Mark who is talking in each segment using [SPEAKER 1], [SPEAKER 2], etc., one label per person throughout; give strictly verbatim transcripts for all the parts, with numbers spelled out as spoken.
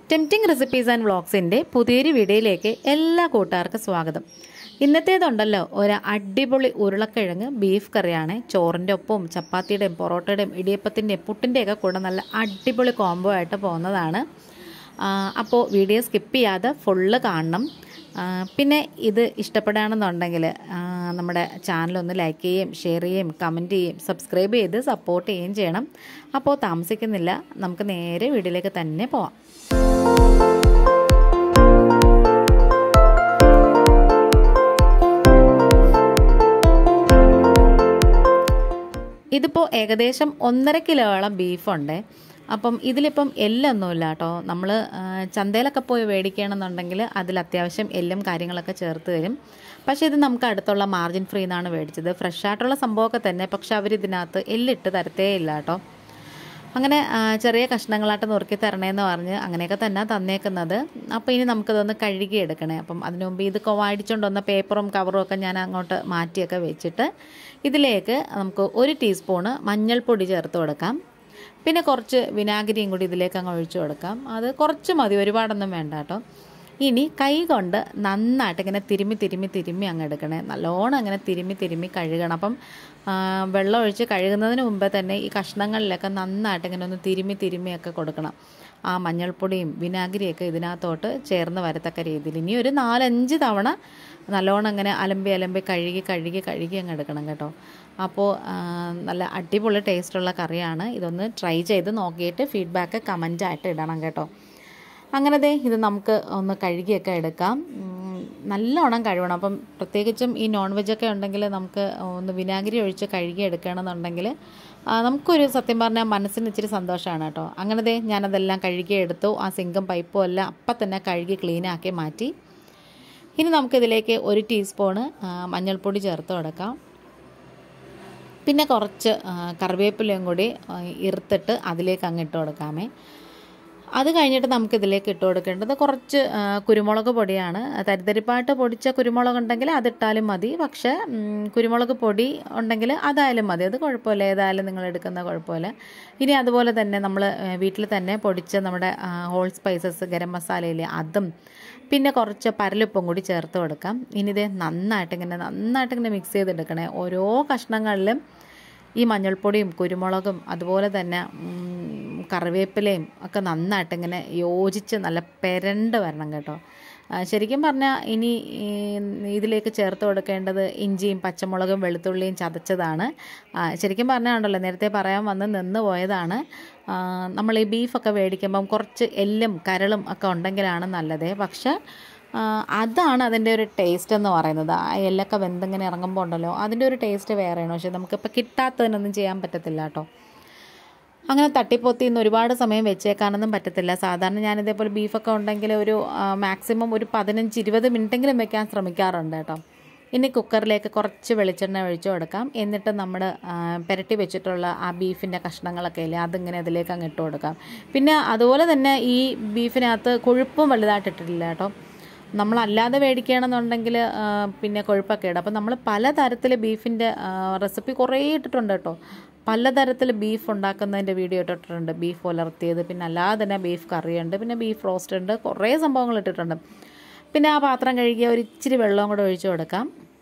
[SPEAKER 1] Tempting recipes and വ്ളോഗ്സിൻ്റെ പുതിയൊരു വീഡിയോയിലേക്ക് എല്ലാ കൂട്ടുകാർക്കും സ്വാഗതം. ഇന്നത്തേതുണ്ടല്ലോ ഒരു അടിപൊളി ഉരുളക്കിഴങ്ങ് ബീഫ് കറിയാണ്. ചോറിൻ്റെ ഒപ്പവും ചപ്പാത്തിയുടെയും പൊറോട്ടയുടെയും ഇടിയപ്പത്തിൻ്റെയും പുട്ടിൻ്റെയൊക്കെ കൂടെ നല്ല അടിപൊളി കോംബോ ആയിട്ട് പോകുന്നതാണ്. അപ്പോൾ വീഡിയോ സ്കിപ്പ് ചെയ്യാതെ ഫുള്ള് കാണണം. പിന്നെ ഇത് ഇഷ്ടപ്പെടുകയാണെന്നുണ്ടെങ്കിൽ നമ്മുടെ ചാനലൊന്ന് ലൈക്ക് ചെയ്യുകയും ഷെയർ ചെയ്യുകയും കമൻറ്റ് ചെയ്യുകയും സബ്സ്ക്രൈബ് ചെയ്ത് സപ്പോർട്ട് ചെയ്യുകയും ചെയ്യണം. അപ്പോൾ താമസിക്കുന്നില്ല, നമുക്ക് നേരെ വീഡിയോയിലേക്ക് തന്നെ പോവാം. ഇതിപ്പോൾ ഏകദേശം ഒന്നര കിലോയോളം ബീഫുണ്ട്. അപ്പം ഇതിലിപ്പം എല്ലൊന്നുമില്ല കേട്ടോ. നമ്മൾ ചന്തയിലൊക്കെ പോയി മേടിക്കുകയാണെന്നുണ്ടെങ്കിൽ അതിൽ അത്യാവശ്യം എല്ലും കാര്യങ്ങളൊക്കെ ചേർത്ത് തരും. പക്ഷേ ഇത് നമുക്ക് അടുത്തുള്ള മാർജിൻ ഫ്രീ എന്നാണ് മേടിച്ചത്. ഫ്രഷ് ആയിട്ടുള്ള സംഭവമൊക്കെ തന്നെ, പക്ഷെ അവരിതിനകത്ത് എല്ലിട്ട് തരത്തേ ഇല്ല കേട്ടോ. അങ്ങനെ ചെറിയ കഷ്ണങ്ങളായിട്ട് നുറുക്കി തരണേന്ന് പറഞ്ഞ് അങ്ങനെയൊക്കെ തന്നെ തന്നേക്കുന്നത്. അപ്പോൾ ഇനി നമുക്കിതൊന്ന് കഴുകി എടുക്കണേ. അപ്പം അതിനു മുമ്പ് ഇത് വാടിച്ചുകൊണ്ട് വന്ന പേപ്പറും കവറും ഒക്കെ ഞാൻ അങ്ങോട്ട് മാറ്റിയൊക്കെ വെച്ചിട്ട് ഇതിലേക്ക് നമുക്ക് ഒരു ടീസ്പൂണ് മഞ്ഞൾപ്പൊടി ചേർത്ത് കൊടുക്കാം. പിന്നെ കുറച്ച് വിനാഗിരിയും കൂടി ഇതിലേക്ക് അങ്ങ് ഒഴിച്ചു കൊടുക്കാം. അത് കുറച്ച് മതി, ഒരുപാടൊന്നും വേണ്ട കേട്ടോ. ഇനി കൈ കൊണ്ട് നന്നായിട്ട് ഇങ്ങനെ തിരുമ്മി തിരുമ്മി തിരുമ്മി അങ്ങ് എടുക്കണേ. നല്ലോണം അങ്ങനെ തിരുമ്മി തിരുമ്മി കഴുകണം. അപ്പം വെള്ളം ഒഴിച്ച് കഴുകുന്നതിന് മുമ്പേ തന്നെ ഈ കഷ്ണങ്ങളിലൊക്കെ നന്നായിട്ട് ഇങ്ങനെ ഒന്ന് തിരുമ്മി തിരുമ്മിയൊക്കെ കൊടുക്കണം. ആ മഞ്ഞൾപ്പൊടിയും വിനാഗിരിയൊക്കെ ഇതിനകത്തോട്ട് ചേർന്ന് വരത്തക്ക രീതിയിൽ ഇനി ഒരു നാലഞ്ച് തവണ നല്ലോണം അങ്ങനെ അലമ്പി അലമ്പി കഴുകി കഴുകി കഴുകി അങ്ങ് എടുക്കണം കേട്ടോ. അപ്പോൾ നല്ല അടിപൊളി ടേസ്റ്റുള്ള കറിയാണ്. ഇതൊന്ന് ട്രൈ ചെയ്ത് നോക്കിയിട്ട് ഫീഡ്ബാക്ക് കമൻറ്റായിട്ട് ഇടണം കേട്ടോ. അങ്ങനെ ദേ ഇത് നമുക്ക് ഒന്ന് കഴുകിയൊക്കെ എടുക്കാം. നല്ലോണം കഴുകണം. അപ്പം പ്രത്യേകിച്ചും ഈ നോൺ വെജൊക്കെ ഉണ്ടെങ്കിൽ നമുക്ക് ഒന്ന് വിനാഗിരി ഒഴിച്ച് കഴുകി എടുക്കുകയാണെന്നുണ്ടെങ്കിൽ നമുക്കൊരു സത്യം പറഞ്ഞാൽ മനസ്സിന് ഇച്ചിരി സന്തോഷമാണ് കേട്ടോ. അങ്ങനെ ദേ ഞാനതെല്ലാം കഴുകി എടുത്തു. ആ സിങ്കും പൈപ്പും എല്ലാം അപ്പം തന്നെ കഴുകി ക്ലീനാക്കി മാറ്റി. ഇനി നമുക്കിതിലേക്ക് ഒരു ടീസ്പൂണ് മഞ്ഞൾപ്പൊടി ചേർത്ത് കൊടുക്കാം. പിന്നെ കുറച്ച് കറിവേപ്പിലയും കൂടി ഇറുത്തിട്ട് അതിലേക്ക് അങ്ങ് ഇട്ട് കൊടുക്കാമേ. അത് കഴിഞ്ഞിട്ട് നമുക്കിതിലേക്ക് ഇട്ട് കൊടുക്കേണ്ടത് കുറച്ച് കുരുമുളക് പൊടിയാണ്. തരിതരിപ്പായിട്ട് പൊടിച്ച കുരുമുളക് ഉണ്ടെങ്കിൽ അതിട്ടാലും മതി. പക്ഷേ കുരുമുളക് പൊടി ഉണ്ടെങ്കിൽ അതായാലും മതി, അത് കുഴപ്പമില്ല, ഏതായാലും നിങ്ങൾ എടുക്കുന്ന കുഴപ്പമില്ല. ഇനി അതുപോലെ തന്നെ നമ്മൾ വീട്ടിൽ തന്നെ പൊടിച്ച നമ്മുടെ ഹോൾ സ്പൈസസ് ഗരം മസാലയില്ലേ അതും പിന്നെ കുറച്ച് പരലുപ്പും കൂടി ചേർത്ത് കൊടുക്കാം. ഇനി ഇത് നന്നായിട്ടിങ്ങനെ നന്നായിട്ടിങ്ങനെ മിക്സ് ചെയ്തെടുക്കണേ. ഓരോ കഷ്ണങ്ങളിലും ഈ മഞ്ഞൾപ്പൊടിയും കുരുമുളകും അതുപോലെ തന്നെ കറിവേപ്പിലയും ഒക്കെ നന്നായിട്ടിങ്ങനെ യോജിച്ച് നല്ല പെരണ്ട് വരണം കേട്ടോ. ശരിക്കും പറഞ്ഞാൽ ഇനി ഇതിലേക്ക് ചേർത്ത് കൊടുക്കേണ്ടത് ഇഞ്ചിയും പച്ചമുളകും വെളുത്തുള്ളിയും ചതച്ചതാണ്. ശരിക്കും പറഞ്ഞാൽ ഉണ്ടല്ലോ, നേരത്തെ പറയാൻ വന്ന് നിന്ന് പോയതാണ്. നമ്മൾ ഈ ബീഫൊക്കെ മേടിക്കുമ്പം കുറച്ച് എല്ലും കരളും ഒക്കെ ഉണ്ടെങ്കിലാണ് നല്ലത്. പക്ഷെ അതാണ് അതിൻ്റെ ഒരു ടേസ്റ്റ് എന്ന് പറയുന്നത്. ആ എല്ലൊക്കെ വെന്തിങ്ങനെ ഇറങ്ങുമ്പോൾ ഉണ്ടല്ലോ അതിൻ്റെ ഒരു ടേസ്റ്റ് വേറെയാണ്. പക്ഷെ നമുക്കിപ്പോൾ കിട്ടാത്തതിനൊന്നും ചെയ്യാൻ പറ്റത്തില്ല കേട്ടോ. അങ്ങനെ തട്ടിപ്പൊത്തി ഇന്ന് ഒരുപാട് സമയം വെച്ചേക്കാനൊന്നും പറ്റത്തില്ല. സാധാരണ ഞാനിതേപോലെ ബീഫൊക്കെ ഉണ്ടെങ്കിൽ ഒരു മാക്സിമം ഒരു പതിനഞ്ച് ഇരുപത് മിനിറ്റെങ്കിലും വെക്കാൻ ശ്രമിക്കാറുണ്ട് കേട്ടോ. ഇനി കുക്കറിലേക്ക് കുറച്ച് വെളിച്ചെണ്ണ ഒഴിച്ചു കൊടുക്കാം. എന്നിട്ട് നമ്മൾ പുരട്ടി വെച്ചിട്ടുള്ള ആ ബീഫിൻ്റെ കഷ്ണങ്ങളൊക്കെ ഇല്ലേ അതിങ്ങനെ അതിലേക്ക് അങ്ങ് ഇട്ട് കൊടുക്കാം. പിന്നെ അതുപോലെ തന്നെ ഈ ബീഫിനകത്ത് കൊഴുപ്പും വലുതായിട്ട് ഇട്ടിട്ടില്ല കേട്ടോ. നമ്മളല്ലാതെ മേടിക്കുകയാണെന്നുണ്ടെങ്കിൽ പിന്നെ കൊഴുപ്പൊക്കെ ഇടും. അപ്പം നമ്മൾ പലതരത്തിൽ ബീഫിൻ്റെ റെസിപ്പി കുറേ ഇട്ടിട്ടുണ്ട് കേട്ടോ. പലതരത്തിൽ ബീഫ് ഉണ്ടാക്കുന്നതിൻ്റെ വീഡിയോ ഇട്ടിട്ടുണ്ട്. ബീഫ് ഉലർത്തിയത്, പിന്നെ അല്ലാതെ തന്നെ ബീഫ് കറിയുണ്ട്, പിന്നെ ബീഫ് റോസ്റ്റ് ഉണ്ട്, കുറേ സംഭവങ്ങൾ ഇട്ടിട്ടുണ്ട്. പിന്നെ ആ പാത്രം കഴുകിയ ഒരു ഇച്ചിരി വെള്ളവും കൂടെ ഒഴിച്ചു കൊടുക്കാം.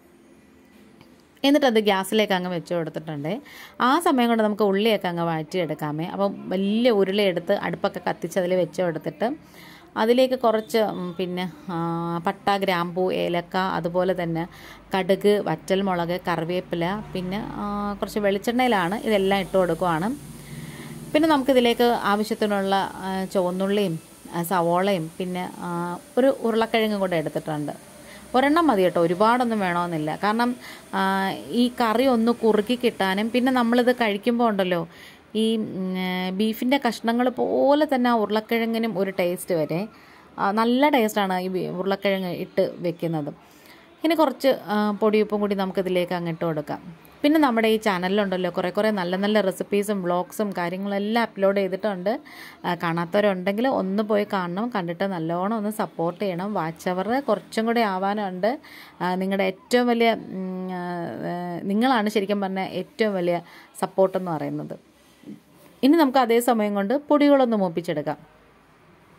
[SPEAKER 1] എന്നിട്ടത് ഗ്യാസിലേക്ക് അങ്ങ് വെച്ച് കൊടുത്തിട്ടുണ്ട്. ആ സമയം കൊണ്ട് നമുക്ക് ഉള്ളിയൊക്കെ അങ്ങ് വഴറ്റിയെടുക്കാമേ. അപ്പം വലിയ ഉരുളയെടുത്ത് അടുപ്പൊക്കെ കത്തിച്ച് അതിൽ വെച്ച് കൊടുത്തിട്ട് അതിലേക്ക് കുറച്ച് പിന്നെ പട്ട, ഗ്രാമ്പൂ, ഏലക്ക, അതുപോലെ തന്നെ കടുക്, വറ്റൽമുളക്, കറിവേപ്പില, പിന്നെ കുറച്ച് വെളിച്ചെണ്ണയിലാണ് ഇതെല്ലാം ഇട്ട് കൊടുക്കുവാണ്. പിന്നെ നമുക്കിതിലേക്ക് ആവശ്യത്തിനുള്ള ചുവന്നുള്ളിയും സവോളയും പിന്നെ ഒരു ഉരുളക്കിഴങ്ങും കൂടെ എടുത്തിട്ടുണ്ട്. ഒരെണ്ണം മതി കേട്ടോ, ഒരുപാടൊന്നും വേണമെന്നില്ല. കാരണം ഈ കറി ഒന്ന് കുറുക്കി കിട്ടാനും പിന്നെ നമ്മളിത് കഴിക്കുമ്പോൾ ഉണ്ടല്ലോ ഈ ബീഫിൻ്റെ കഷ്ണങ്ങൾ പോലെ തന്നെ ആ ഉരുളക്കിഴങ്ങിനും ഒരു ടേസ്റ്റ് വരെ നല്ല ടേസ്റ്റാണ് ഈ ഉരുളക്കിഴങ്ങ് ഇട്ട് വെക്കുന്നത്. ഇനി കുറച്ച് പൊടിയുപ്പും കൂടി നമുക്കിതിലേക്ക് അങ്ങിട്ട് കൊടുക്കാം. പിന്നെ നമ്മുടെ ഈ ചാനലിലുണ്ടല്ലോ കുറേ കുറേ നല്ല നല്ല റെസിപ്പീസും വ്ളോഗ്സും കാര്യങ്ങളെല്ലാം അപ്ലോഡ് ചെയ്തിട്ടുണ്ട്. കാണാത്തവരുണ്ടെങ്കിൽ ഒന്ന് പോയി കാണണം, കണ്ടിട്ട് നല്ലോണം ഒന്ന് സപ്പോർട്ട് ചെയ്യണം. വാച്ച് അവർ കുറച്ചും കൂടി ആവാനുണ്ട്. നിങ്ങളുടെ ഏറ്റവും വലിയ നിങ്ങളാണ് ശരിക്കും പറഞ്ഞാൽ ഏറ്റവും വലിയ സപ്പോർട്ടെന്ന് പറയുന്നത്. ഇനി നമുക്ക് അതേ സമയം കൊണ്ട് പൊടികളൊന്ന് മൂപ്പിച്ചെടുക്കാം.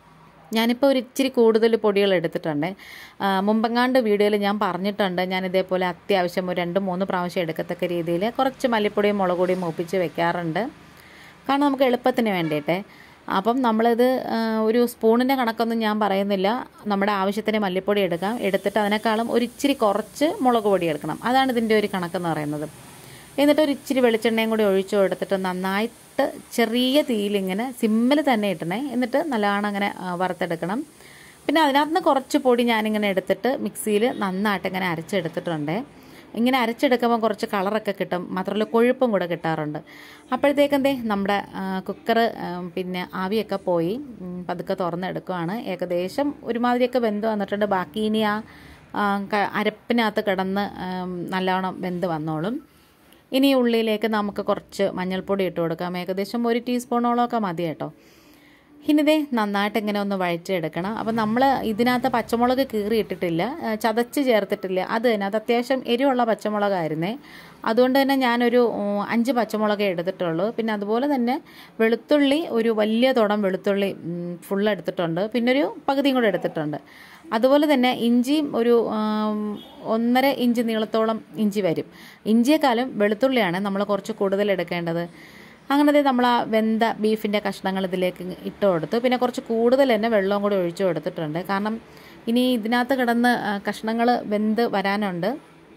[SPEAKER 1] ഞാനിപ്പോൾ ഒരു ഇച്ചിരി കൂടുതൽ പൊടികൾ എടുത്തിട്ടുണ്ട്. മുമ്പെങ്ങാണ്ട് വീഡിയോയിൽ ഞാൻ പറഞ്ഞിട്ടുണ്ട്, ഞാൻ ഇതേപോലെ അത്യാവശ്യം ഒരു രണ്ട് മൂന്ന് പ്രാവശ്യം എടുക്കത്തക്ക രീതിയിൽ കുറച്ച് മല്ലിപ്പൊടിയും മുളക് പൊടിയും മൂപ്പിച്ച് വെക്കാറുണ്ട്. കാരണം നമുക്ക് എളുപ്പത്തിന് വേണ്ടിയിട്ടേ. അപ്പം നമ്മളിത് ഒരു സ്പൂണിൻ്റെ കണക്കൊന്നും ഞാൻ പറയുന്നില്ല. നമ്മുടെ ആവശ്യത്തിന് മല്ലിപ്പൊടി എടുക്കാം. എടുത്തിട്ട് അതിനേക്കാളും ഒരു ഇച്ചിരി കുറച്ച് മുളക് പൊടി എടുക്കണം. അതാണ് ഇതിൻ്റെ ഒരു കണക്കെന്ന് പറയുന്നത്. എന്നിട്ട് ഒരു ഇച്ചിരി വെളിച്ചെണ്ണയും കൂടി ഒഴിച്ചു എടുത്തിട്ട് നന്നായിട്ട് ചെറിയ തീയിലിങ്ങനെ സിമ്മിൽ തന്നെ ഇട്ടണേ. എന്നിട്ട് നല്ലവണ്ണം അങ്ങനെ വറുത്തെടുക്കണം. പിന്നെ അതിനകത്ത് നിന്ന് കുറച്ച് പൊടി ഞാനിങ്ങനെ എടുത്തിട്ട് മിക്സിയിൽ നന്നായിട്ട് ഇങ്ങനെ അരച്ചെടുത്തിട്ടുണ്ട്. ഇങ്ങനെ അരച്ചെടുക്കുമ്പോൾ കുറച്ച് കളറൊക്കെ കിട്ടും, മാത്രമല്ല കൊഴുപ്പും കൂടെ കിട്ടാറുണ്ട്. അപ്പോഴത്തേക്കെന്തേ നമ്മുടെ കുക്കർ പിന്നെ ആവിയൊക്കെ പോയി പതുക്കെ തുറന്നെടുക്കുകയാണ്. ഏകദേശം ഒരുമാതിരിയൊക്കെ വെന്ത് വന്നിട്ടുണ്ട്. ബാക്കി ഇനി ആ അരപ്പിനകത്ത് കിടന്ന് നല്ലവണ്ണം വെന്ത് വന്നോളും. ഇനി ഉള്ളിലേക്ക് നമുക്ക് കുറച്ച് മഞ്ഞൾപ്പൊടി ഇട്ട് കൊടുക്കാം. ഏകദേശം ഒരു ടീസ്പൂണോളമൊക്കെ മതി കേട്ടോ. ഇനിതേ നന്നായിട്ട് ഇങ്ങനെ ഒന്ന് വഴറ്റിയെടുക്കണം. അപ്പം നമ്മൾ ഇതിനകത്ത് പച്ചമുളക് കീറി ഇട്ടിട്ടില്ല, ചതച്ച് ചേർത്തിട്ടില്ല. അത് തന്നെ അത് അത്യാവശ്യം എരിവുള്ള പച്ചമുളകായിരുന്നേ. അതുകൊണ്ട് തന്നെ ഞാനൊരു അഞ്ച് പച്ചമുളക് എടുത്തിട്ടുള്ളൂ. പിന്നെ അതുപോലെ തന്നെ വെളുത്തുള്ളി ഒരു വലിയ തുടം വെളുത്തുള്ളി ഫുള്ള് എടുത്തിട്ടുണ്ട്. പിന്നെ ഒരു പകുതിയും കൂടെ എടുത്തിട്ടുണ്ട്. അതുപോലെ തന്നെ ഇഞ്ചിയും ഒരു ഒന്നര ഇഞ്ച് നീളത്തോളം ഇഞ്ചി വരും. ഇഞ്ചിയെക്കാളും വെളുത്തുള്ളിയാണ് നമ്മൾ കുറച്ച് കൂടുതൽ എടുക്കേണ്ടത്. അങ്ങനത്തെ നമ്മൾ ആ വെന്ത ബീഫിൻ്റെ കഷ്ണങ്ങൾ ഇതിലേക്ക് ഇട്ട് കൊടുത്തു. പിന്നെ കുറച്ച് കൂടുതൽ തന്നെ വെള്ളവും കൂടി ഒഴിച്ചു കൊടുത്തിട്ടുണ്ട്. കാരണം ഇനി ഇതിനകത്ത് കിടന്ന് കഷ്ണങ്ങൾ വെന്ത് വരാനുണ്ട്.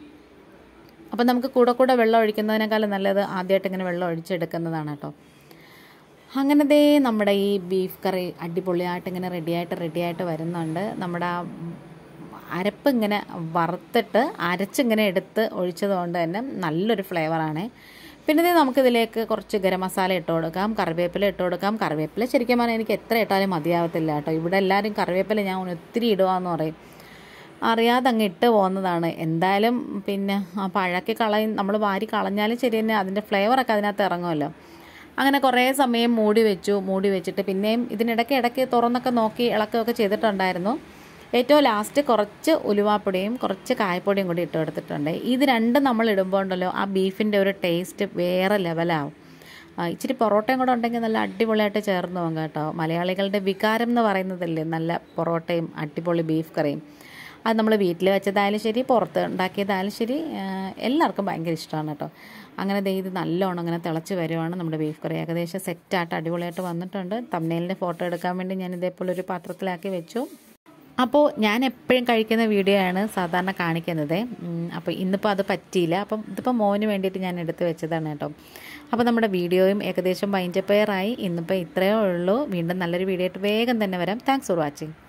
[SPEAKER 1] അപ്പം നമുക്ക് കൂടെ കൂടെ വെള്ളം ഒഴിക്കുന്നതിനേക്കാളും നല്ലത് ആദ്യമായിട്ട് ഇങ്ങനെ വെള്ളം ഒഴിച്ചെടുക്കുന്നതാണ് കേട്ടോ. അങ്ങനത്തെ നമ്മുടെ ഈ ബീഫ് കറി അടിപൊളിയായിട്ട് ഇങ്ങനെ റെഡിയായിട്ട് റെഡിയായിട്ട് വരുന്നുണ്ട്. നമ്മുടെ ആ അരപ്പ് ഇങ്ങനെ വറുത്തിട്ട് അരച്ചിങ്ങനെ എടുത്ത് ഒഴിച്ചത് കൊണ്ട് തന്നെ നല്ലൊരു ഫ്ലേവറാണ്. പിന്നെ നമുക്കിതിലേക്ക് കുറച്ച് ഗരം മസാല ഇട്ട് കൊടുക്കാം, കറിവേപ്പില ഇട്ട് കൊടുക്കാം. കറിവേപ്പില ശരിക്കും പറഞ്ഞാൽ എനിക്ക് എത്ര ഇട്ടാലും മതിയാവത്തില്ല കേട്ടോ. ഇവിടെ എല്ലാവരും കറിവേപ്പില ഞാൻ ഒത്തിരി ഇടുകയെന്ന് പറയും. അറിയാതെ അങ്ങ് ഇട്ട് പോകുന്നതാണ്. എന്തായാലും പിന്നെ പഴക്കി കളയും, നമ്മൾ വാരി കളഞ്ഞാലും ശരി തന്നെ അതിൻ്റെ ഫ്ലേവറൊക്കെ അതിനകത്ത് ഇറങ്ങുമല്ലോ. അങ്ങനെ കുറേ സമയം മൂടി വെച്ചു. മൂടി വെച്ചിട്ട് പിന്നെയും ഇതിനിടയ്ക്ക് ഇടയ്ക്ക് തുറന്നൊക്കെ നോക്കി ഇളക്കുകയൊക്കെ ചെയ്തിട്ടുണ്ടായിരുന്നു. ഏറ്റവും ലാസ്റ്റ് കുറച്ച് ഉലുവാപ്പൊടിയും കുറച്ച് കായപ്പൊടിയും കൂടി ഇട്ട് കൊടുത്തിട്ടുണ്ട്. ഇത് രണ്ടും നമ്മൾ ഇടുമ്പോൾ ഉണ്ടല്ലോ ആ ബീഫിൻ്റെ ഒരു ടേസ്റ്റ് വേറെ ലെവലാവും. ഇച്ചിരി പൊറോട്ടയും കൂടെ ഉണ്ടെങ്കിൽ നല്ല അടിപൊളിയായിട്ട് ചേർന്ന് പോകും കേട്ടോ. മലയാളികളുടെ വികാരം എന്ന് പറയുന്നതല്ലേ നല്ല പൊറോട്ടയും അടിപൊളി ബീഫ് കറിയും. അത് നമ്മൾ വീട്ടിൽ വെച്ചതായാലും ശരി പുറത്ത് ഉണ്ടാക്കിയതായാലും ശരി എല്ലാവർക്കും ഭയങ്കര ഇഷ്ടമാണ് കേട്ടോ. അങ്ങനെ ദേ ഇത് നല്ലോണം അങ്ങനെ തിളച്ച് വരുവാണ്. നമ്മുടെ ബീഫ് കറി ഏകദേശം സെറ്റായിട്ട് അടിപൊളിയായിട്ട് വന്നിട്ടുണ്ട്. തംബ്നെയിലിൻ്റെ ഫോട്ടോ എടുക്കാൻ വേണ്ടി ഞാൻ ഇതേപോലെ ഒരു പാത്രത്തിലാക്കി വെച്ചു. അപ്പോൾ ഞാൻ എപ്പോഴും കഴിക്കുന്ന വീഡിയോ ആണ് സാധാരണ കാണിക്കുന്നത്. അപ്പോൾ ഇന്നിപ്പോൾ അത് പറ്റിയില്ല. അപ്പം ഇതിപ്പോൾ മോന് വേണ്ടിയിട്ട് ഞാൻ എടുത്ത് വെച്ചതാണ് കേട്ടോ. അപ്പോൾ നമ്മുടെ വീഡിയോയും ഏകദേശം വൈൻഡപ്പ് ആയി. ഇന്നിപ്പോൾ ഇത്രയേ ഉള്ളൂ. വീണ്ടും നല്ലൊരു വീഡിയോ ആയിട്ട് വേഗം തന്നെ വരാം. Thanks for watching.